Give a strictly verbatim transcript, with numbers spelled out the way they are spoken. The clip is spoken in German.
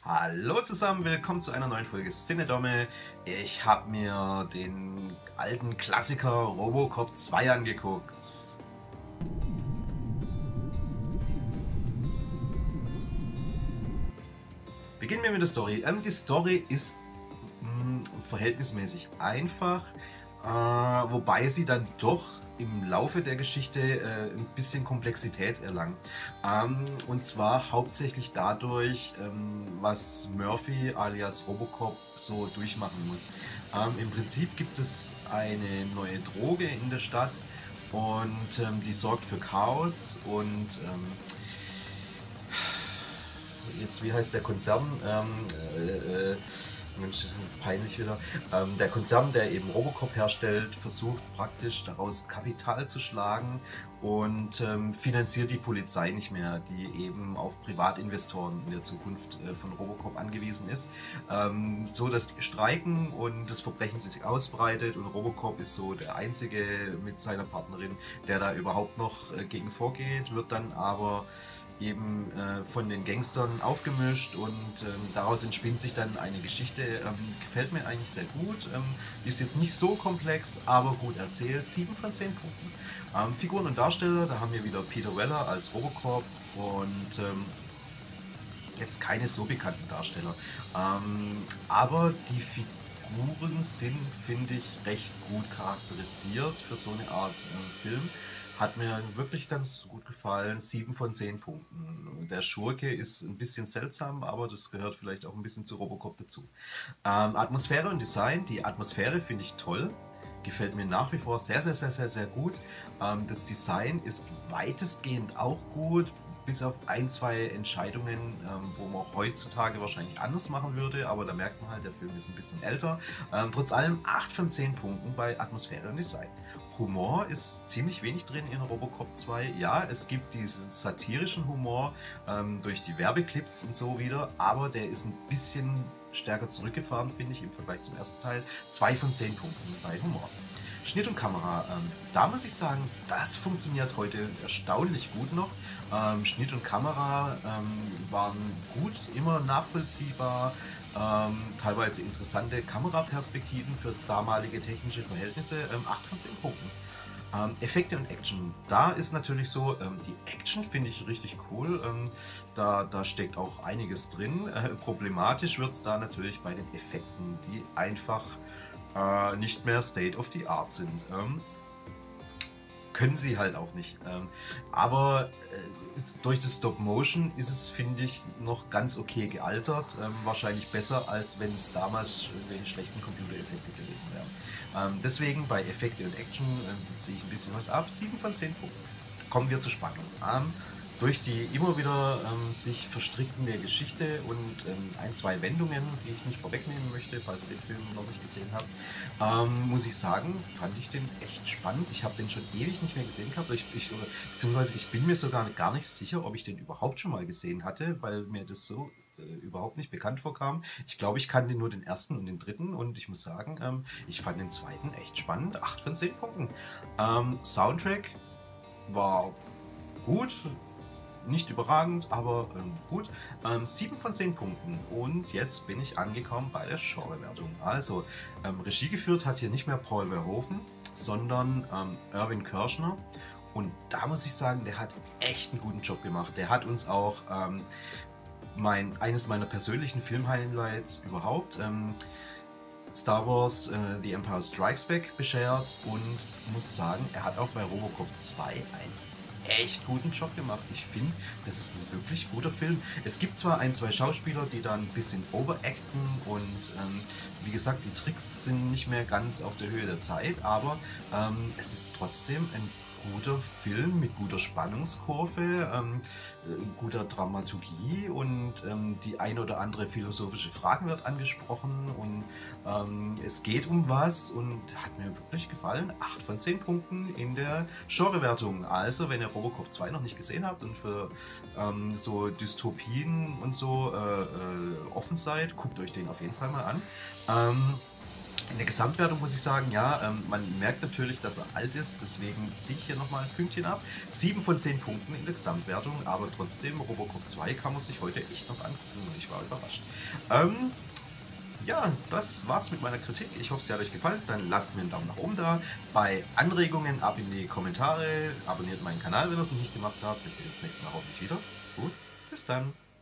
Hallo zusammen, willkommen zu einer neuen Folge Cinedomme. Ich habe mir den alten Klassiker Robocop zwei angeguckt. Beginnen wir mit der Story. Ähm, die Story ist mh, verhältnismäßig einfach, äh, wobei sie dann doch im Laufe der Geschichte äh, ein bisschen Komplexität erlangt. Ähm, und zwar hauptsächlich dadurch, ähm, was Murphy alias Robocop so durchmachen muss. Ähm, Im Prinzip gibt es eine neue Droge in der Stadt und ähm, die sorgt für Chaos und ähm, jetzt, wie heißt der Konzern? Ähm, äh, äh, Mensch, peinlich wieder. Ähm, der Konzern, der eben Robocop herstellt, versucht praktisch daraus Kapital zu schlagen und ähm, finanziert die Polizei nicht mehr, die eben auf Privatinvestoren in der Zukunft äh, von Robocop angewiesen ist. Ähm, so dass die streiken und das Verbrechen sich ausbreitet und Robocop ist so der Einzige mit seiner Partnerin, der da überhaupt noch äh, gegen vorgeht, wird dann aber eben äh, von den Gangstern aufgemischt und ähm, daraus entspinnt sich dann eine Geschichte. Ähm, gefällt mir eigentlich sehr gut. Ähm, ist jetzt nicht so komplex, aber gut erzählt. sieben von zehn Punkten. Ähm, Figuren und Darsteller, da haben wir wieder Peter Weller als Robocop und ähm, jetzt keine so bekannten Darsteller. Ähm, aber die Figuren sind, finde ich, recht gut charakterisiert für so eine Art äh, Film. Hat mir wirklich ganz gut gefallen. sieben von zehn Punkten. Der Schurke ist ein bisschen seltsam, aber das gehört vielleicht auch ein bisschen zu Robocop dazu. Ähm, Atmosphäre und Design. Die Atmosphäre finde ich toll. Gefällt mir nach wie vor sehr, sehr, sehr, sehr, sehr gut. Ähm, das Design ist weitestgehend auch gut, bis auf ein, zwei Entscheidungen, ähm, wo man heutzutage wahrscheinlich anders machen würde, aber da merkt man halt, der Film ist ein bisschen älter. Ähm, trotz allem acht von zehn Punkten bei Atmosphäre und Design. Humor ist ziemlich wenig drin in Robocop zwei. Ja, es gibt diesen satirischen Humor ähm, durch die Werbeclips und so wieder, aber der ist ein bisschen stärker zurückgefahren, finde ich, im Vergleich zum ersten Teil. zwei von zehn Punkten bei Humor. Schnitt und Kamera, ähm, da muss ich sagen, das funktioniert heute erstaunlich gut noch. Ähm, Schnitt und Kamera ähm, waren gut, immer nachvollziehbar, ähm, teilweise interessante Kameraperspektiven für damalige technische Verhältnisse, ähm, acht von zehn Punkten. Ähm, Effekte und Action. Da ist natürlich so, ähm, die Action finde ich richtig cool. Ähm, da, da steckt auch einiges drin. Äh, problematisch wird es da natürlich bei den Effekten, die einfach äh, nicht mehr State of the Art sind. Ähm, können sie halt auch nicht. Ähm, aber äh, durch das Stop Motion ist es, finde ich, noch ganz okay gealtert. Ähm, wahrscheinlich besser, als wenn es damals irgendwelche schlechten Computereffekte gewesen wären. Ähm, deswegen bei Effekte und Action äh, ziehe ich ein bisschen was ab. sieben von zehn Punkten. Kommen wir zur Spannung. Ähm, durch die immer wieder ähm, sich verstrickende Geschichte und ähm, ein, zwei Wendungen, die ich nicht vorwegnehmen möchte, falls ihr den Film noch nicht gesehen habt, ähm, muss ich sagen, fand ich den echt spannend. Ich habe den schon ewig nicht mehr gesehen gehabt. Ich, ich, oder, beziehungsweise ich bin mir sogar gar nicht sicher, ob ich den überhaupt schon mal gesehen hatte, weil mir das so äh, überhaupt nicht bekannt vorkam. Ich glaube, ich kannte nur den ersten und den dritten und ich muss sagen, ähm, ich fand den zweiten echt spannend. acht von zehn Punkten. Ähm, Soundtrack war gut, nicht überragend, aber ähm, gut. Ähm, sieben von zehn Punkten. Und jetzt bin ich angekommen bei der Genrewertung. Also, ähm, Regie geführt hat hier nicht mehr Paul Verhoeven, sondern ähm, Irvin Kershner. Und da muss ich sagen, der hat echt einen guten Job gemacht. Der hat uns auch ähm, mein, eines meiner persönlichen Film-Highlights überhaupt, ähm, Star Wars äh, The Empire Strikes Back, beschert und muss sagen, er hat auch bei Robocop zwei einen echt guten Job gemacht. Ich finde, das ist ein wirklich guter Film. Es gibt zwar ein, zwei Schauspieler, die da ein bisschen overacten und ähm, wie gesagt, die Tricks sind nicht mehr ganz auf der Höhe der Zeit, aber ähm, es ist trotzdem ein guter Film mit guter Spannungskurve, ähm, äh, guter Dramaturgie und ähm, die ein oder andere philosophische Frage wird angesprochen und ähm, es geht um was und hat mir wirklich gefallen. acht von zehn Punkten in der Genrewertung. Also, wenn ihr Robocop zwei noch nicht gesehen habt und für ähm, so Dystopien und so äh, äh, offen seid, guckt euch den auf jeden Fall mal an. Ähm, In der Gesamtwertung muss ich sagen, ja, ähm, man merkt natürlich, dass er alt ist, deswegen ziehe ich hier nochmal ein Pünktchen ab. sieben von zehn Punkten in der Gesamtwertung, aber trotzdem, Robocop zwei kann man sich heute echt noch angucken und ich war überrascht. Ähm, ja, das war's mit meiner Kritik. Ich hoffe, sie hat euch gefallen. Dann lasst mir einen Daumen nach oben da. Bei Anregungen ab in die Kommentare. Abonniert meinen Kanal, wenn ihr es noch nicht gemacht habt. Wir sehen uns nächstes Mal hoffentlich wieder. Macht's gut. Bis dann.